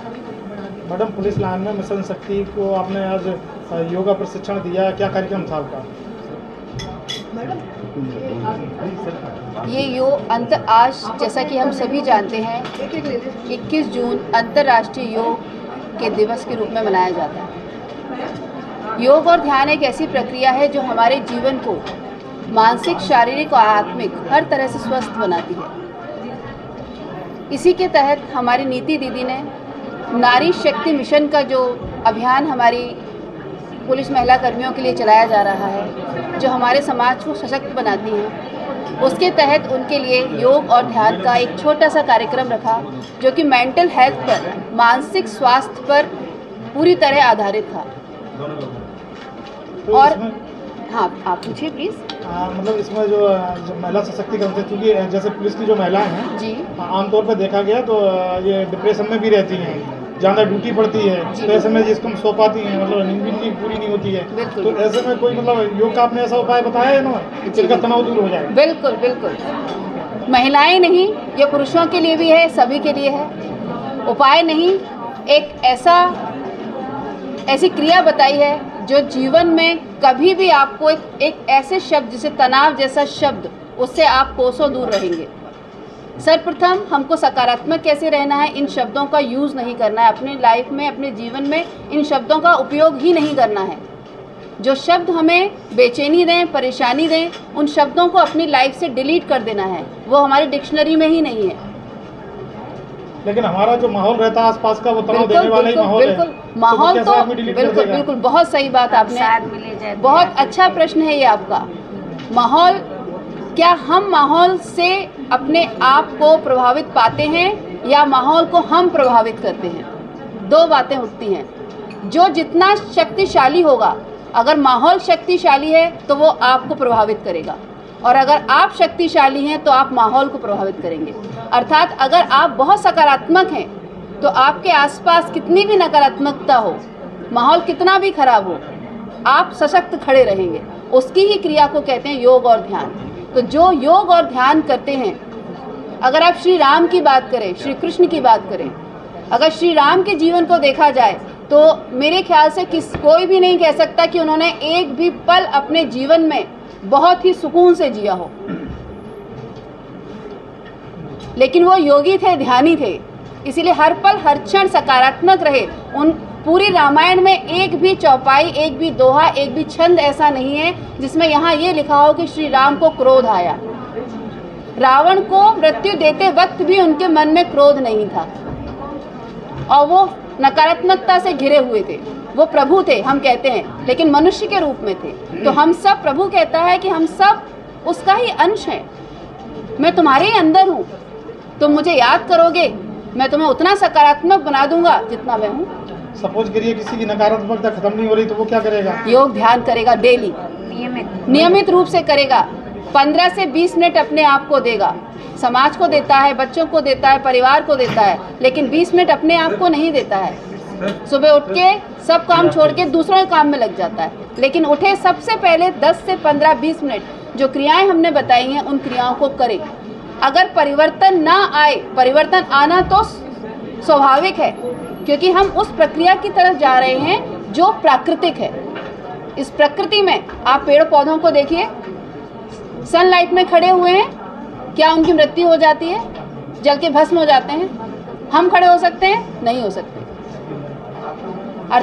Madam, police line में mission Shakti को आपने आज योगा प्रशिक्षण दिया, क्या कार्यक्रम था आपका? ये आज जैसा कि हम सभी जानते हैं 21 जून अंतर्राष्ट्रीय योग के दिवस के रूप में मनाया जाता है। योग और ध्यान एक ऐसी प्रक्रिया है जो हमारे जीवन को मानसिक, शारीरिक और आत्मिक हर तरह से स्वस्थ बनाती है। इसी के तहत हमारी नीति दीदी ने नारी शक्ति मिशन का जो अभियान हमारी पुलिस महिला कर्मियों के लिए चलाया जा रहा है, जो हमारे समाज को सशक्त बनाती हैं, उसके तहत उनके लिए योग और ध्यान का एक छोटा सा कार्यक्रम रखा जो कि मेंटल हेल्थ पर, मानसिक स्वास्थ्य पर पूरी तरह आधारित था। तो और हाँ, आप पूछिए प्लीज़। मतलब इसमें जो महिला सशक्तिकरण थे, क्योंकि जैसे पुलिस की जो महिलाएं हैं जी, आमतौर पर देखा गया तो ये डिप्रेशन में भी रहती हैं, ज़्यादा ड्यूटी पड़ती है, तो ऐसे में जिसको सो पाती हैं, मतलब नींद भी पूरी नहीं होती है, तो ऐसे में कोई मतलब योग का आपने ऐसा उपाय बताया है ना जिनका तनाव दूर हो जाए? बिल्कुल बिल्कुल, महिलाएं नहीं, ये पुरुषों के लिए भी है, सभी के लिए है। उपाय नहीं, एक ऐसी क्रिया बताई है जो जीवन में कभी भी आपको एक ऐसे शब्द, जैसे तनाव जैसा शब्द, उससे आप कोसों दूर रहेंगे। सर्वप्रथम हमको सकारात्मक कैसे रहना है, इन शब्दों का यूज़ नहीं करना है अपनी लाइफ में, अपने जीवन में इन शब्दों का उपयोग ही नहीं करना है। जो शब्द हमें बेचैनी दें, परेशानी दें, उन शब्दों को अपनी लाइफ से डिलीट कर देना है, वो हमारी डिक्शनरी में ही नहीं है। लेकिन हमारा जो माहौल रहता है आसपास का, वो तनाव देने वाला ही माहौल है। माहौल तो बिल्कुल बहुत सही बात आपने, बहुत अच्छा प्रश्न है ये आपका। माहौल, क्या हम माहौल से अपने आप को प्रभावित पाते हैं या माहौल को हम प्रभावित करते हैं? दो बातें उठती हैं। जो जितना शक्तिशाली होगा, अगर माहौल शक्तिशाली है तो वो आपको प्रभावित करेगा, और अगर आप शक्तिशाली हैं तो आप माहौल को प्रभावित करेंगे। अर्थात अगर आप बहुत सकारात्मक हैं तो आपके आसपास कितनी भी नकारात्मकता हो, माहौल कितना भी खराब हो, आप सशक्त खड़े रहेंगे। उसकी ही क्रिया को कहते हैं योग और ध्यान। तो जो योग और ध्यान करते हैं, अगर आप श्री राम की बात करें, श्री कृष्ण की बात करें, अगर श्री राम के जीवन को देखा जाए तो मेरे ख्याल से कोई भी नहीं कह सकता कि उन्होंने एक भी पल अपने जीवन में बहुत ही सुकून से जिया हो। लेकिन वो योगी थे, ध्यानी थे, इसीलिए हर पल हर क्षण सकारात्मक रहे। उन पूरी रामायण में एक भी चौपाई, एक भी दोहा, एक भी छंद ऐसा नहीं है जिसमें यहाँ ये लिखा हो कि श्री राम को क्रोध आया। रावण को मृत्यु देते वक्त भी उनके मन में क्रोध नहीं था, और वो नकारात्मकता से घिरे हुए थे। वो प्रभु थे, हम कहते हैं, लेकिन मनुष्य के रूप में थे। तो हम सब, प्रभु कहता है कि हम सब उसका ही अंश हैं। मैं तुम्हारे ही अंदर हूँ, तुम मुझे याद करोगे, मैं तुम्हें उतना सकारात्मक बना दूंगा जितना मैं हूँ। सपोज करिए किसी की नकारात्मकता खत्म नहीं हो रही, तो वो क्या करेगा? योग ध्यान करेगा, डेली नियमित रूप से करेगा। 15 से 20 मिनट अपने आप को देगा। समाज को देता है, बच्चों को देता है, परिवार को देता है, लेकिन 20 मिनट अपने आप को नहीं देता है। सुबह उठ के सब काम छोड़ के दूसरों के काम में लग जाता है, लेकिन उठे सबसे पहले 10 से 15-20 मिनट जो क्रियाएं हमने बताई हैं, उन क्रियाओं को करें। अगर परिवर्तन ना आए, परिवर्तन आना तो स्वाभाविक है, क्योंकि हम उस प्रक्रिया की तरफ जा रहे हैं जो प्राकृतिक है। इस प्रकृति में आप पेड़ पौधों को देखिए, सनलाइट में खड़े हुए हैं, क्या उनकी मृत्यु हो जाती है? जल के भस्म हो जाते हैं। हम खड़े हो सकते हैं? नहीं हो सकते।